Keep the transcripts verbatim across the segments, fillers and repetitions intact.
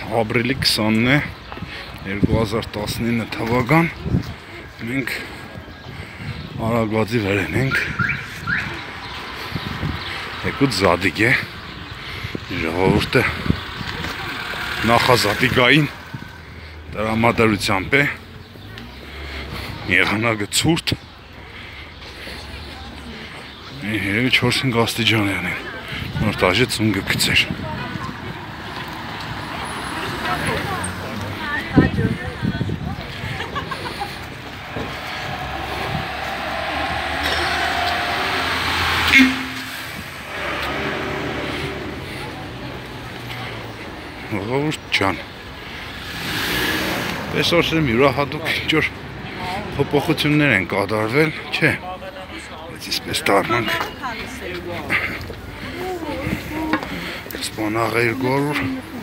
ապրիլի քսանն է երկու հազար տասնինը թվական մենք Արագվածի վեր ենք եկուտ Զադիկ է ժողովուրդը նախազատիկային տրամադրությամբ է եղանակը ցուրտ երևի չորս-հինգ աստիճան է անեն նոր տաժե ծունգը գցեր Ժողովուրդ ջան Այսօր յուրահատուկ ինչ-որ փոփոխություններ են կատարվել, չէ, բայց իսպես դառնանք Սպանաղը երկու հարյուր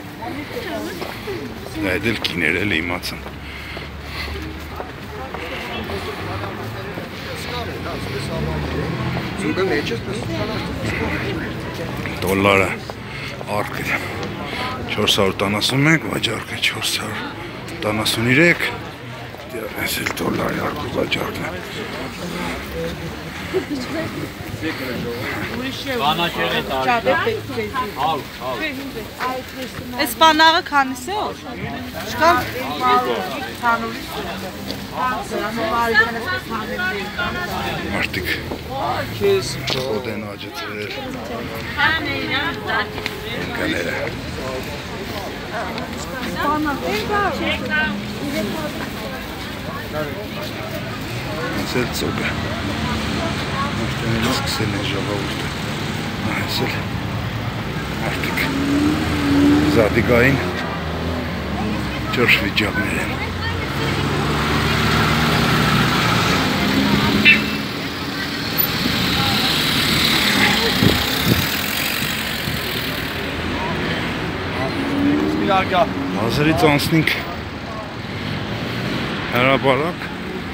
դա էլ կիներ էլ իմացան Դոլարը արկը չորս հարյուր տասնմեկ, վաճառքը չորս հարյուր տասներեք, այս էլ դոլարի արկու վաճառքն է։ Այս բանաղը քանիս է օր? Շկան? Մարդիկ խոդ են աջեցրել ընկաները Այս էլ ծոգը Մարդյանել սկսել են ժողովուրդը Այս էլ մարդիկ Զադիկային ճորշ վիճակներ են Հազարից անցնինք հրաբարակ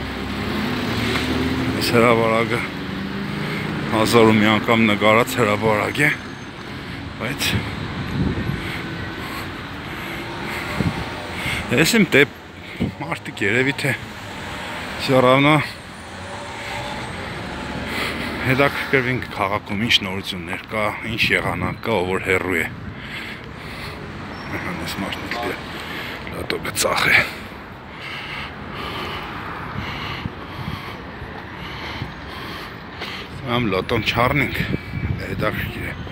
Այս հրաբարակը հազար ու մի անգամ նկարած հրաբարակ է Բայց Ես իմ տեպ մարդիկ երևի թե Սյարավնա հետաքրքրվինք քաղաքում ինչ նորություններ կա, ինչ եղանակ կա, ով որ հեռու է Այս մարդն էլ լատո գծախ է Ամ լոտոն չարնինք, հետաքրքիր է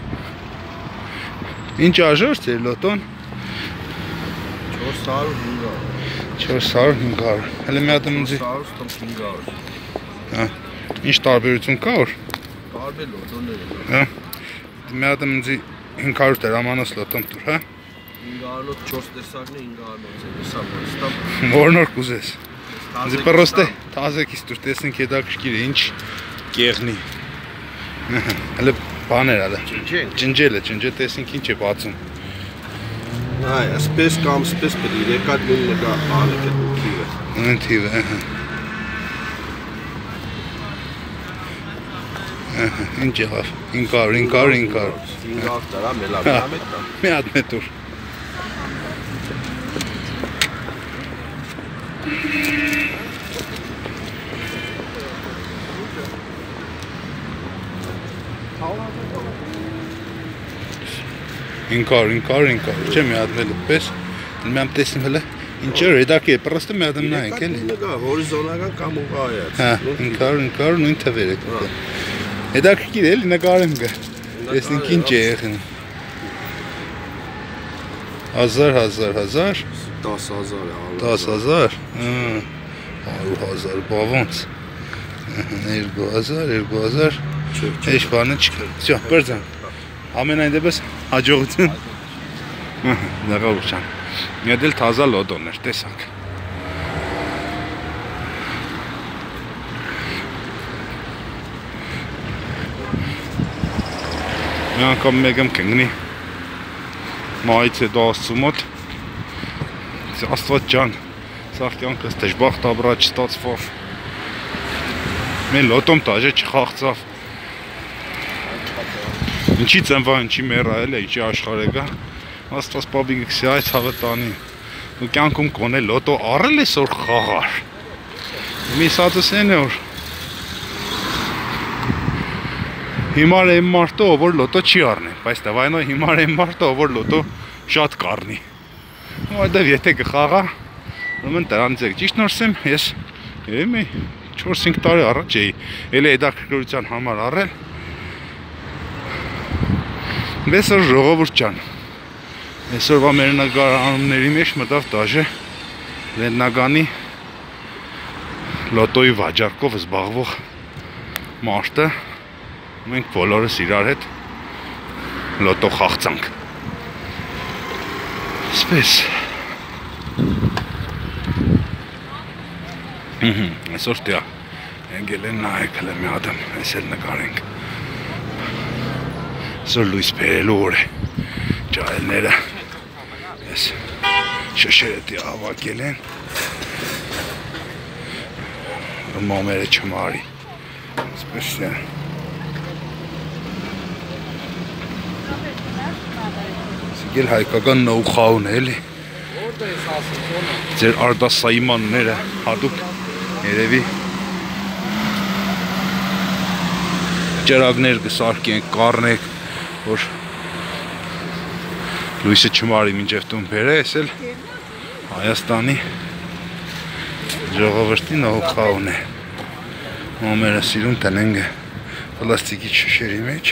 Ինչ աժոր ծեր լոտոն? չորս հարյուր հինգ հարյուր չորս հարյուր հինգ հարյուր Հələ մի հատ մնձի հինգ հարյուր Ինչ տարբերություն կա որ? Տարբեր լոտոներ են Մի հատ մնձի հինգ հարյուր դրամանոց լոտոն տուր, հա? հինգ հարյուր չորս տեսակն է հինգ հարյուր Որնոր կուզես Ձի պրոստե թազեկիս տուր տեսնենք հետաքրքիր է ինչ կեղնի Հələ բաներ ալը Ջնջել է, ջնջել տեսնենք ինչ է բացում Այ, ասպես կամ սպես պդի, եկատ նույն նկա անեք էտ ու թիվը Նույն թիվը, Ինչ եղավ, հինգ հարյուր, հինգ հարյուր, հինգ հարյուր հինգ հարյուր տարա, մելա, մի ամետ տա Մի հատ մետուր հինգ հարյուր, հինգ հարյուր, հինգ հարյուր, չէ մի հատ մելը պես Մի համ տեսնիմ հլը Ինչ էր հետաքի է, պրոստը մի հատում նայենք էլի Հորիզոնական կամ ուղայած հինգ հարյուր, հինգ հարյուր, նույն թվեր եք Հետաքրքիր էլի նկարեմ գա Տեսնենք ինչ է եղն Հազար, հազար, հազար դաս հազար է դաս հազար հարյուր հազար, բա ոնց երկու հազար, երկու հազար Էջ բանը չկա Սյո, բերձան Ամենայն դեպս հաջողություն Նեղավոր չան Մի հատ էլ թազա լոտոներ, տեսանք Մի անգամ մեկ եմ կնգնի Մայից է դա աստծու մոտ Աստված ջան Սաղ կյանքս դժբախտ ապրա չստացվավ Մեն լոտոմ տաժե չխաղցավ Ինչի ծնվա, ինչի մեռա էլ է, ինչի աշխարհ է գա Աստված պապիկ գսի այս հավը տանի։ Ու կյանքում կոնե լոտո առել ես որ խաղար։ Մի սատուսեն է որ հիմար եմ մարդը ով որ լոտո չի առնի, բայց դավայնո հիմար եմ մարդը ով որ լոտո շատ կառնի։ Այդտեղ եթե կխաղա, ուրեմն դրանից եք ճիշտ նորսեմ, ես երևի մի չորս-հինգ տարի առաջ էի, էլի հետաքրքրության համար առել։ Այսօր ժողովուրդ ջան, այսօրվա մեր նկարահանումների մեջ մտավ դաժե Լեննագանի լոտոյի վաճառքով զբաղվող մարդը, մենք բոլորս իրար հետ լոտո խաղցանք։ Սպես այսօր տյա ընգել են նայեք հլը մի ադամ, այս էլ նկարենք։ Այսօր լույս բերելու օր է, ջահելները այս շշերը տյա հավակել են, մոմերը չմարի, սպես տյա։ Գել հայկական նոու-խաուն է էլի։ Ձեր արդասայիմանները հատուկ երևի ջրագներ կսարկենք, կառնեք, որ լույսը չմարի մինչև տուն բերե, ես էլ Հայաստանի ժողովրդի նոու-խաուն է։ Մոմերը սիրուն տնենք պլաստիկի շշերի մեջ։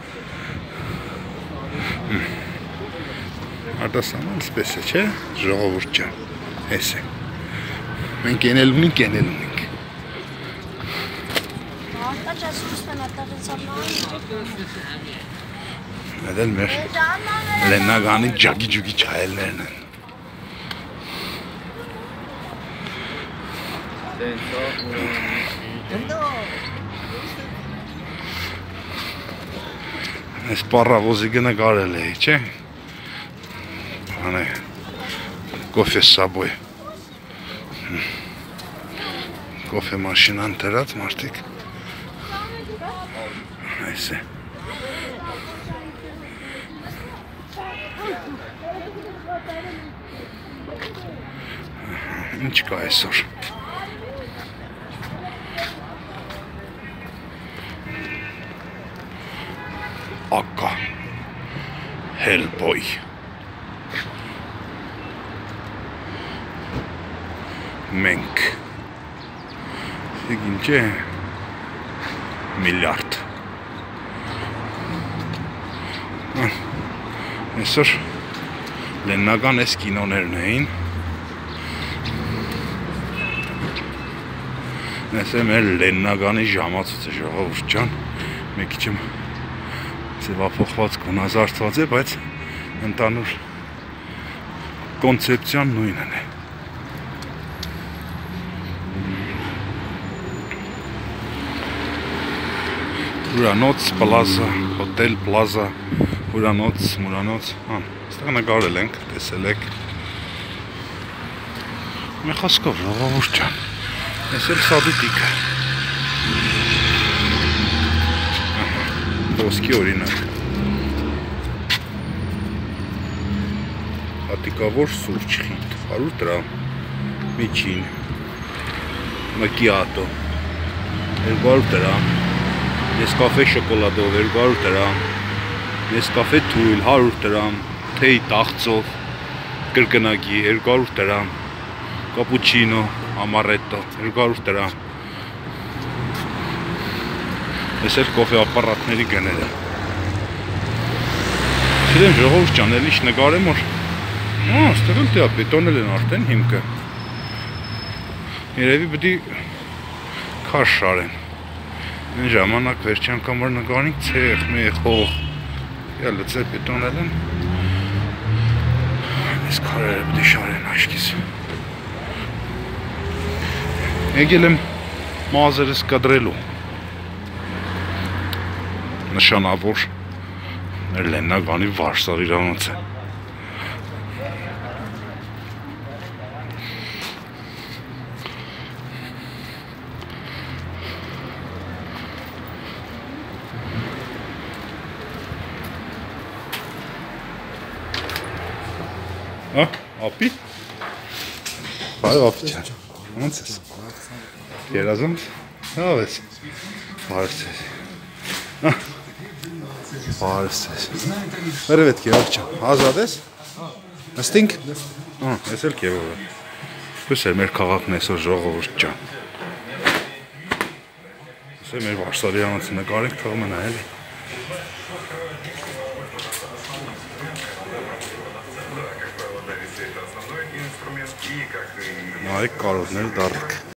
Արդասաման սպես է, չէ, ժողովուրդ ջան, ես է, մենք ենել ունենք, ենել ունենք։ Այդ էլ մեր Լեննագանի ջագի-ջուգի չայելներն են։ Այս պարավոզի գնագարել էի, չէ։ Кофе с собой. Кофе машинան դրած մարդիկ։ Այս է։ Ինչ կա այսօր։ Ակա Hellboy մենք ինչ է միլիարդ այսօր Լեննագան այս կինոներն էին այս է մեր Լեննագանի ժամացույցը ժողովուրդ ջան մի քիչ ձևափոխված գունազարդված է, բայց ընդհանուր կոնցեպցիան նույնն է։ Հյուրանոց, պլազա, հոտել, պլազա, հյուրանոց, մուրանոց, հան, ստեղ նկարել ենք, տեսել եք։ Մի խոսքով ժողովուրդ ջան, ես էլ սադուտիկը։ Ոսկի օրինակ։ Հատիկավոր սուրճ խիտ, հարյուր դրամ, միջին, մակիատո, երկու հարյուր դրամ, Նեսկաֆե շոկոլադով երկու հարյուր դրամ, Նեսկաֆե թույլ հարյուր դրամ, թեյ տաղձով, կրկնակի երկու հարյուր դրամ, կապուչինո, ամարետո երկու հարյուր դրամ։ Ես էլ կոֆե ապարատների գները։ Չդեմ ժողովուրդ ջան, էլ ինչ նկարեմ որ ստեղ էլ տեա բետոնել են արդեն հիմքը։ Երևի պիտի քաշ շարեն։ Այն ժամանակ վերջի անգամ որ նկարենք ցեղ, մեխ, հող։ Յա լցել բետոնել են։ Այս քարերը պիտի շարեն աչքիս։ Եկել եմ մազերս կադրելու։ Նշանավոր մեր Լեննագանի վարսավիրանոցը։ Հա, ապի։ Բարև ապի ջան։ Ոնց ես։ Երազում։ Լավ ես։ Բարև ես։ Բարև ես։ Վերևետ Գևորգ ջան, ազատ ես։ Նստինք։ Հա, ես էլ Գևորգ եմ։ Պես է մեր քաղաքն այսօր ժողովուրդ ջան։ Պես է մեր Վարշավյանոցը նկարենք թողում են այլ։ Նայեք կարոտներ դարձք։